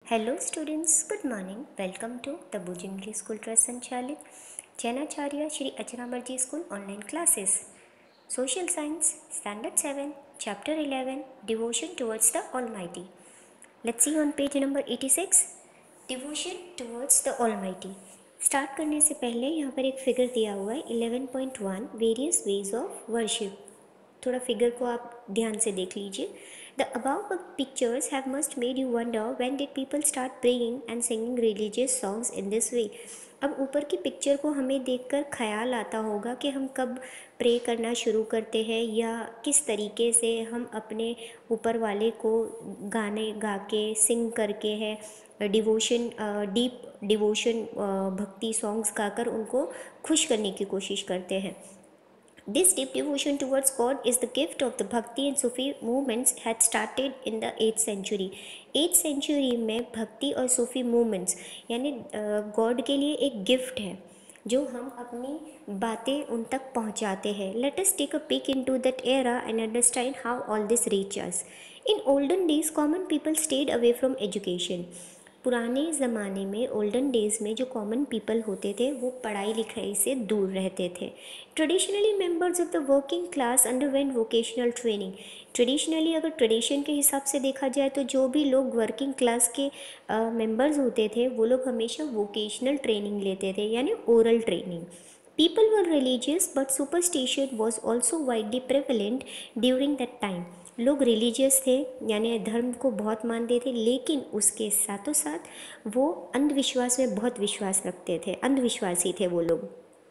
Hello students, good morning. Welcome to the Bhuj English School Trust Sanchalit Janacharya Shri Acharamarji School online classes. Social Science, Standard 7, Chapter 11, Devotion towards the Almighty. Let's see on page number 86, Devotion towards the Almighty. Start करने से पहले यहाँ पर एक figure दिया हुआ है 11.1 various ways of worship. थोड़ा फिगर को आप ध्यान से देख लीजिए. The above pictures have must made you wonder when did people start praying and singing religious songs in this way. अब ऊपर की पिक्चर को हमें देखकर ख्याल आता होगा कि हम कब प्रे करना शुरू करते हैं या किस तरीके से हम अपने ऊपर वाले को गाने गा के सिंग करके है devotion deep devotion bhakti songs गाकर उनको खुश करने की कोशिश करते हैं. This deep devotion towards God is the gift of the Bhakti and Sufi movements had started in the 8th century. 8th century में भक्ति और सूफी मूवमेंट्स यानी गॉड के लिए एक गिफ्ट है जो हम अपनी बातें उन तक पहुंचाते हैं. Let us take a peek into that era and understand how all this reaches us. In olden days, common people stayed away from education. पुराने ज़माने में ओल्डन डेज़ में जो कॉमन पीपल होते थे वो पढ़ाई लिखाई से दूर रहते थे. Traditionally members of the working class underwent vocational training. Traditionally अगर ट्रेडिशन के हिसाब से देखा जाए तो जो भी लोग वर्किंग क्लास के मेंबर्स होते थे वो लोग हमेशा वोकेशनल ट्रेनिंग लेते थे यानी oral training. People were religious but superstition was also widely prevalent during that time. लोग रिलीजियस थे यानी धर्म को बहुत मानते थे लेकिन उसके साथों साथ वो अंधविश्वास में बहुत विश्वास रखते थे. अंधविश्वासी थे वो लोग.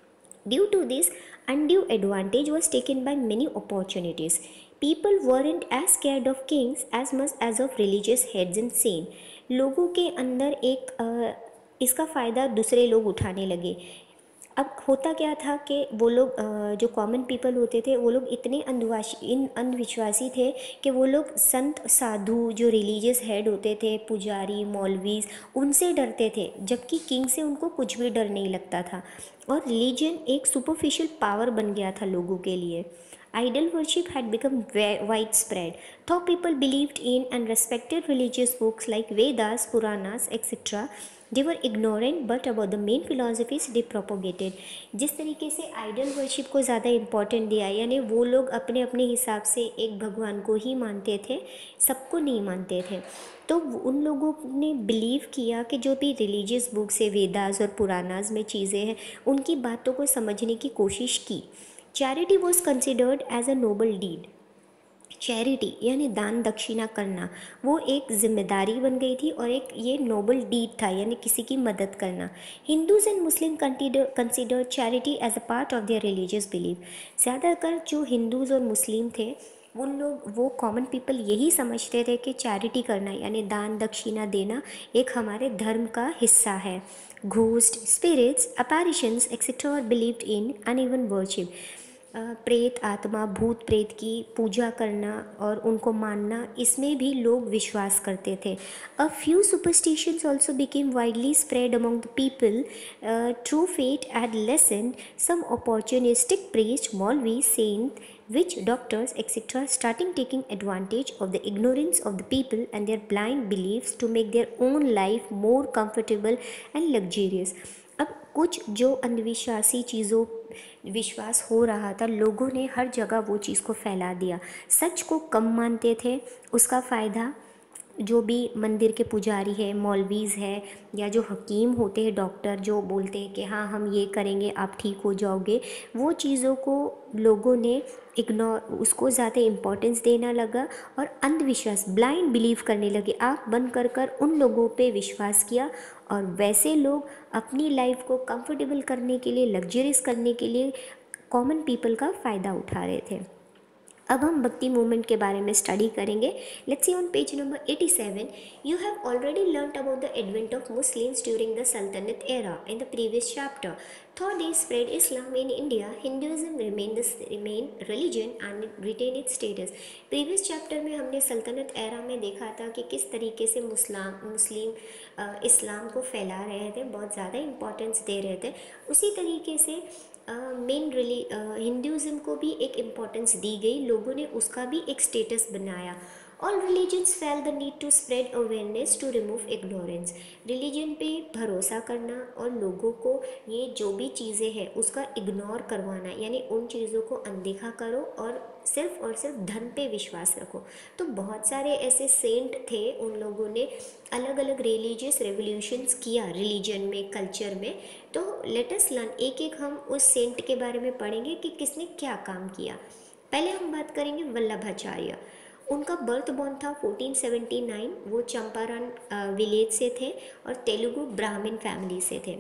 Due to this, undue advantage was taken by many opportunities. People weren't as scared of kings as much as of religious heads and saints. लोगों के अंदर एक इसका फ़ायदा दूसरे लोग उठाने लगे. अब होता क्या था कि वो लोग जो कॉमन पीपल होते थे वो लोग इतने अंधविश्वासी थे कि वो लोग संत साधु जो रिलीजियस हेड होते थे पुजारी मौलवीज उनसे डरते थे जबकि किंग से उनको कुछ भी डर नहीं लगता था. और रिलीजन एक सुपरफिशियल पावर बन गया था लोगों के लिए. Idol worship had become widespread. Though people believed in and respected religious books like Vedas, Puranas, etc., they were ignorant but about the main philosophies they propagated. जिस तरीके से आइडल वर्शिप को ज़्यादा इम्पोर्टेंट दिया यानी वो लोग अपने अपने हिसाब से एक भगवान को ही मानते थे सबको नहीं मानते थे. तो उन लोगों ने बिलीव किया कि जो भी रिलीजियस बुक्स है वेदास और पुरानास में चीज़ें हैं उनकी बातों को समझने की कोशिश की. Charity was considered as a noble deed. Charity यानी दान दक्षिणा करना वो एक जिम्मेदारी बन गई थी और एक ये नोबल डीड था यानी किसी की मदद करना. Hindus and Muslim consider charity as a part of their religious belief. ज़्यादातर जो हिंदूज़ और मुस्लिम थे उन लोग वो कॉमन पीपल यही समझते थे कि चैरिटी करना यानी दान दक्षिणा देना एक हमारे धर्म का हिस्सा है. Ghost spirits apparitions etcetera are believed in and even worship. प्रेत आत्मा भूत प्रेत की पूजा करना और उनको मानना इसमें भी लोग विश्वास करते थे. A few superstitions also became widely spread among the people. True faith had lessened. Some opportunistic priest, Maulvi, saint, witch doctors, etc. starting taking advantage of the ignorance of the people and their blind beliefs to make their own life more comfortable and luxurious. अब कुछ जो अंधविश्वासी चीज़ों विश्वास हो रहा था लोगों ने हर जगह वो चीज़ को फैला दिया. सच को कम मानते थे. उसका फ़ायदा जो भी मंदिर के पुजारी है मौलवीज़ है या जो हकीम होते हैं डॉक्टर जो बोलते हैं कि हाँ हम ये करेंगे आप ठीक हो जाओगे वो चीज़ों को लोगों ने इग्नोर उसको ज़्यादा इम्पोर्टेंस देना लगा और अंधविश्वास ब्लाइंड बिलीव करने लगे. आँख बंद कर उन लोगों पे विश्वास किया और वैसे लोग अपनी लाइफ को कंफर्टेबल करने के लिए लग्जरियस करने के लिए कॉमन पीपल का फ़ायदा उठा रहे थे. अब हम भक्ति मूवमेंट के बारे में स्टडी करेंगे. Let's see on page number 87. You have already learned about the advent of Muslims during the Sultanate era in the previous chapter. Though they spread Islam in India, Hinduism remained religion and retain its status. Previous chapter में हमने सल्तनत era में देखा था कि किस तरीके से मुस्लिम इस्लाम को फैला रहे थे बहुत ज़्यादा इम्पोर्टेंस दे रहे थे. उसी तरीके से हिंदुज़म को भी एक इम्पोर्टेंस दी गई. लोगों ने उसका भी एक स्टेटस बनाया all religions felt the need to spread awareness to remove ignorance. Religion पे भरोसा करना और लोगों को ये जो भी चीज़ें हैं उसका इग्नोर करवाना, यानी उन चीज़ों को अनदेखा करो और सिर्फ धन पे विश्वास रखो। तो बहुत सारे ऐसे सेंट थे, उन लोगों ने अलग अलग रिलीजियस रेवोल्यूशंस किया रिलीजन में, कल्चर में। तो लेट अस लर्न, एक एक हम उस सेंट के बारे में पढ़ेंगे कि किसने क्या काम किया। पहले हम बात करेंगे वल्लभाचार्य। उनका बर्थ बॉर्न था 1479। वो चंपारण विलेज से थे और तेलुगु ब्राह्मण फैमिली से थे।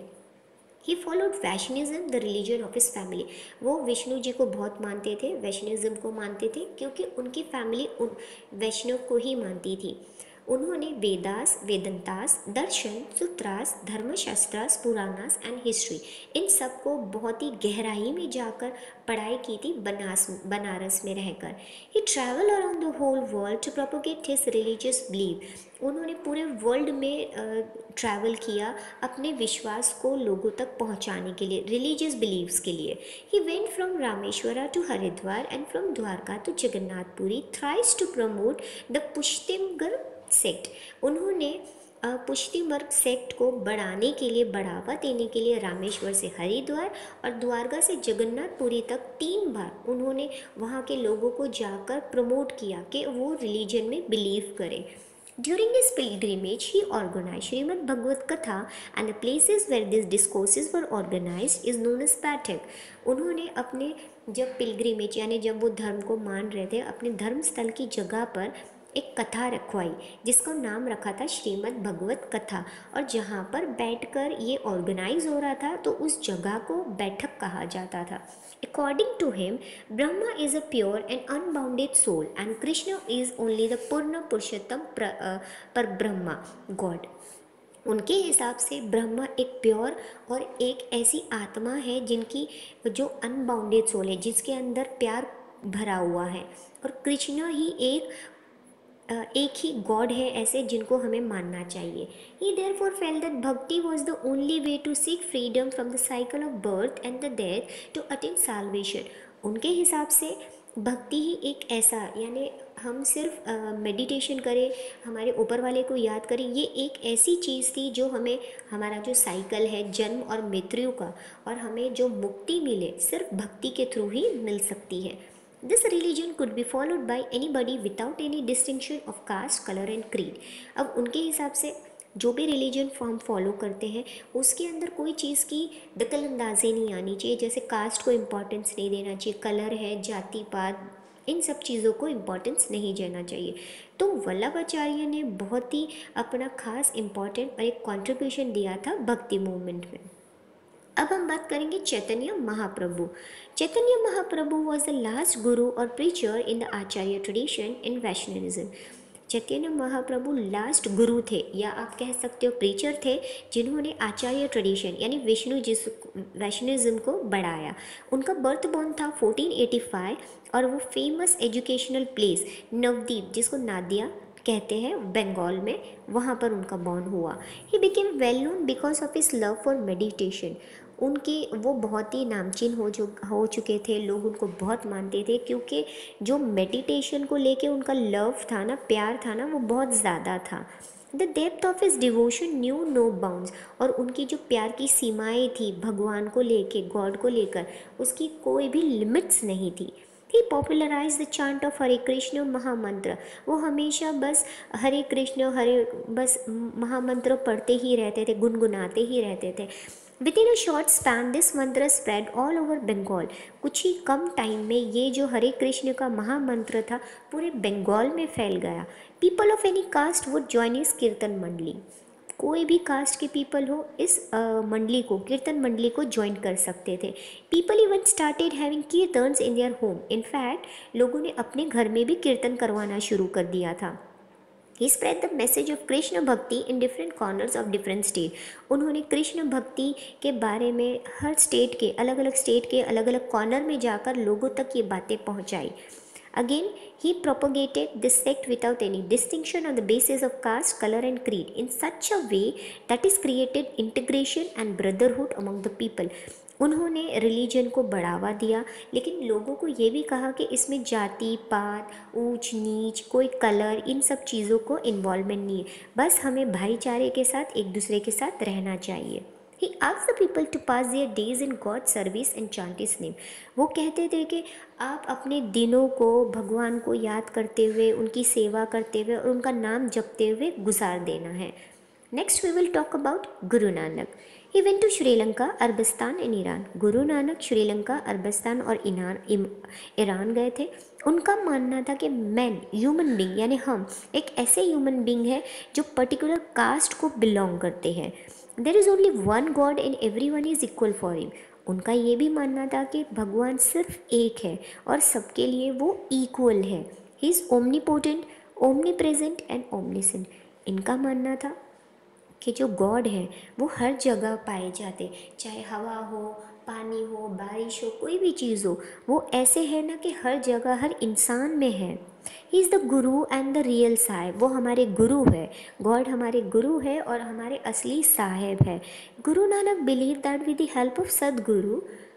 He followed Vaishnavism the religion of his family. वो विष्णु जी को बहुत मानते थे, वैष्णविज्म को मानते थे, क्योंकि उनकी फैमिली उन वैष्णव को ही मानती थी। उन्होंने वेदास, वेदंतास, दर्शन, सूत्रास, धर्मशास्त्रास, पुराणास एंड हिस्ट्री, इन सब को बहुत ही गहराई में जाकर पढ़ाई की थी बनारस में रहकर। He travel around the whole world to propagate his religious believe. उन्होंने पूरे वर्ल्ड में ट्रैवल किया अपने विश्वास को लोगों तक पहुंचाने के लिए, रिलीजियस बिलीव्स के लिए। He went from Rameshwara to Haridwar and from Dwarka to Jagannathpuri thrice to promote the Pushtimarg sect. उन्होंने पुष्टि वर्ग सेक्ट को बढ़ाने के लिए, बढ़ावा देने के लिए रामेश्वर से हरिद्वार और द्वारका से जगन्नाथपुरी तक 3 बार उन्होंने वहाँ के लोगों को जाकर प्रमोट किया कि वो रिलीजन में बिलीव करें। During his pilgrimage, he organized Srimad Bhagavad Katha, and the places where these discourses were organized is known as Pathak. उन्होंने अपने जब पिलग्रिमेज यानी जब वो धर्म को मान रहे थे, अपने धर्म स्थल की जगह पर एक कथा रखवाई जिसका नाम रखा था श्रीमद् भगवत कथा, और जहाँ पर बैठकर ये ऑर्गेनाइज हो रहा था तो उस जगह को बैठक कहा जाता था। According to him, Brahma is a pure and unbounded soul and Krishna is only the Purna Purushottam Parbrahma God. उनके हिसाब से ब्रह्मा एक प्योर और एक ऐसी आत्मा है जिनकी जो अनबाउंडेड सोल है, जिसके अंदर प्यार भरा हुआ है, और कृष्ण ही एक ही गॉड है ऐसे जिनको हमें मानना चाहिए। He therefore felt that bhakti was the only way to seek freedom from the cycle of birth and the death to attain salvation. उनके हिसाब से भक्ति ही एक ऐसा, यानी हम सिर्फ मेडिटेशन करें, हमारे ऊपर वाले को याद करें, ये एक ऐसी चीज़ थी जो हमें हमारा जो साइकिल है जन्म और मृत्यु का, और हमें जो मुक्ति मिले सिर्फ भक्ति के थ्रू ही मिल सकती है। This religion could be followed by anybody without any distinction of caste, colour and creed. अब उनके हिसाब से जो भी रिलीजन फॉर्म फॉलो करते हैं उसके अंदर कोई चीज़ की दखल अंदाजी नहीं आनी चाहिए, जैसे कास्ट को इम्पोर्टेंस नहीं देना चाहिए, कलर है, जाति पात, इन सब चीज़ों को इम्पोर्टेंस नहीं देना चाहिए। तो वल्लभाचार्य ने बहुत ही अपना खास इम्पोर्टेंट और एक कॉन्ट्रीब्यूशन दिया था भक्ति मूवमेंट में। अब हम बात करेंगे Chaitanya Mahaprabhu. Chaitanya Mahaprabhu was the last guru और preacher in the Acharya tradition in Vaishnavism. Chaitanya Mahaprabhu last गुरु थे, या आप कह सकते हो प्रीचर थे, जिन्होंने आचार्य ट्रेडिशन यानी वैष्णविज्म को बढ़ाया। उनका बर्थ बॉर्न था 1485 और वो फेमस एजुकेशनल प्लेस नवदीप, जिसको नादिया कहते हैं बंगाल में, वहाँ पर उनका बॉर्न हुआ। He became well known because of his love for meditation. उनकी वो बहुत ही नामचीन हो चुके थे, लोग उनको बहुत मानते थे, क्योंकि जो मेडिटेशन को लेके उनका लव था ना, प्यार था ना, वो बहुत ज़्यादा था। The depth of his devotion knew no bounds, और उनकी जो प्यार की सीमाएं थी भगवान को लेके, गॉड को लेकर, उसकी कोई भी लिमिट्स नहीं थी। He popularize the chant of Hare Krishna mahamantra. वो हमेशा बस हरे कृष्ण बस महामंत्र पढ़ते ही रहते थे, गुनगुनाते ही रहते थे। Within a short span this mantra spread all over Bengal. कुछ ही कम टाइम में ये जो हरे कृष्ण का महामंत्र था पूरे बंगाल में फैल गया। People of any caste would join his kirtan मंडली। कोई भी कास्ट के पीपल हो इस मंडली को, कीर्तन मंडली को ज्वाइन कर सकते थे। People even started having kirtans in their home. In fact लोगों ने अपने घर में भी कीर्तन करवाना शुरू कर दिया था। He spread the message of Krishna bhakti in different corners of different state. उन्होंने कृष्ण भक्ति के बारे में हर स्टेट के अलग अलग कॉर्नर में जाकर लोगों तक ये बातें पहुंचाई। Again, he propagated this sect without any distinction on the basis of caste, color and creed in such a way that is created integration and brotherhood among the people. उन्होंने रिलीजन को बढ़ावा दिया, लेकिन लोगों को ये भी कहा कि इसमें जाति पात, ऊंच नीच, कोई कलर, इन सब चीज़ों को इन्वॉल्वमेंट नहीं है, बस हमें भाईचारे के साथ एक दूसरे के साथ रहना चाहिए। He asked the people to pass their days in God's service and chant His name. वो कहते थे कि आप अपने दिनों को भगवान को याद करते हुए, उनकी सेवा करते हुए और उनका नाम जपते हुए गुजार देना है। Next we will talk about Guru Nanak. He went to Sri Lanka, Arabistan and Iran. Guru Nanak Sri Lanka, अरबस्तान और ईरान गए थे। उनका मानना था कि मैन, ह्यूमन बींग यानी हम एक ऐसे ह्यूमन बींग है जो पर्टिकुलर कास्ट को बिलोंग करते हैं। There is only one God and everyone is equal for him. उनका ये भी मानना था कि भगवान सिर्फ एक है और सबके लिए वो इक्वल है। He is omnipotent, omnipresent and omniscient. इनका मानना था कि जो गॉड है वो हर जगह पाए जाते, चाहे हवा हो, पानी हो, बारिश हो, कोई भी चीज़ हो, वो ऐसे है ना कि हर जगह हर इंसान में है। He is the guru and the real Saheb. वो हमारे गुरु है, गॉड हमारे गुरु है और हमारे असली साहेब है। Guru Nanak believe that with the help of Satguru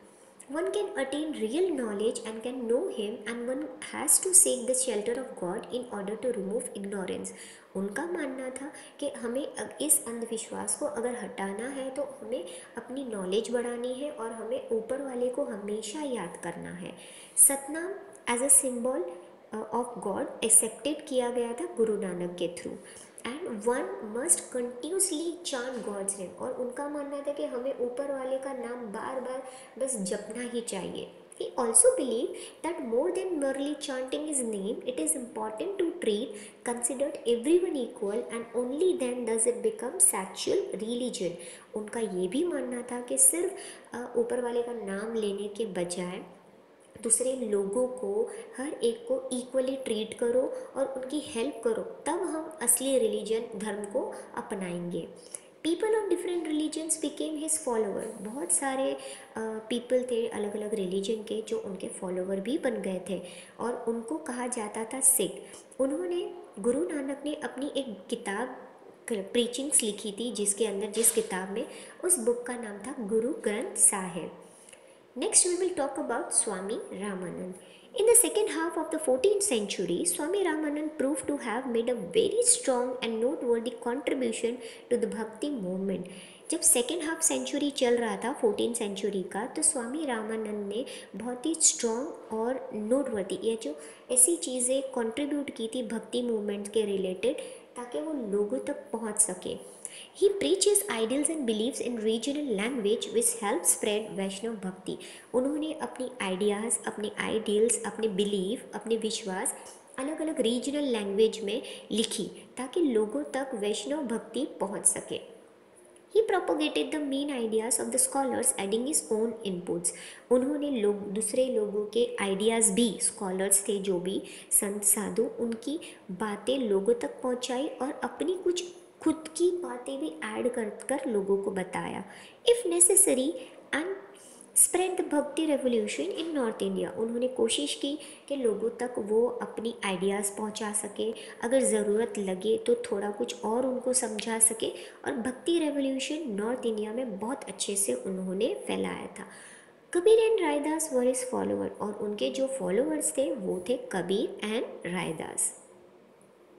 one can attain real knowledge and can know him, and one has to seek the shelter of God in order to remove ignorance. उनका मानना था कि हमें इस अंधविश्वास को अगर हटाना है तो हमें अपनी नॉलेज बढ़ानी है और हमें ऊपर वाले को हमेशा याद करना है। Satnam as a symbol of God accepted किया गया था गुरु नानक के through, and one must continuously chant God's name. और उनका मानना था कि हमें ऊपर वाले का नाम बार बार बस जपना ही चाहिए। He also believed that more than merely chanting his name, it is important to considered everyone equal, and only then does it become sexual religion. उनका ये भी मानना था कि सिर्फ ऊपर वाले का नाम लेने के बजाय दूसरे लोगों को, हर एक को इक्वली ट्रीट करो और उनकी हेल्प करो, तब हम असली रिलीजन, धर्म को अपनाएंगे। People of different religions became his follower. बहुत सारे पीपल थे अलग अलग रिलीजन के जो उनके फॉलोवर भी बन गए थे और उनको कहा जाता था सिख। उन्होंने, गुरु नानक ने अपनी एक किताब प्रीचिंग्स लिखी थी जिस किताब में, उस बुक का नाम था Guru Granth Sahib. Next, we will talk about Swami Ramanand. In the second half of the 14th century, Swami Ramanand proved to have made a very strong and noteworthy contribution to the Bhakti movement. जब second half century चल रहा था 14th century का, तो स्वामी रामानंद ने बहुत ही strong और noteworthy, ये जो ऐसी चीज़ें कंट्रीब्यूट की थी भक्ति मूवमेंट के रिलेटेड, ताकि वो लोगों तक पहुंच सके। He preaches ideals and beliefs in regional language which help spread वैष्णव भक्ति। उन्होंने अपनी आइडियाज़, अपने आइडियल्स, अपने बिलीफ, अपने विश्वास अलग अलग रीजनल लैंग्वेज में लिखी ताकि लोगों तक वैष्णव भक्ति पहुंच सके। He propagated the main ideas of the scholars, adding his own inputs. उन्होंने दूसरे लोगों के आइडियाज़ भी, स्कॉलर्स थे जो भी संत साधु, उनकी बातें लोगों तक पहुंचाई और अपनी कुछ खुद की बातें भी ऐड कर लोगों को बताया। If necessary and spread the bhakti revolution in north India. उन्होंने कोशिश की कि लोगों तक वो अपनी आइडियाज़ पहुंचा सके, अगर ज़रूरत लगे तो थोड़ा कुछ और उनको समझा सके, और भक्ति रेवोल्यूशन नॉर्थ इंडिया में बहुत अच्छे से उन्होंने फैलाया था। Kabir and Raidas were his follower, और उनके जो फॉलोअर्स थे वो थे कबीर एंड रायदास।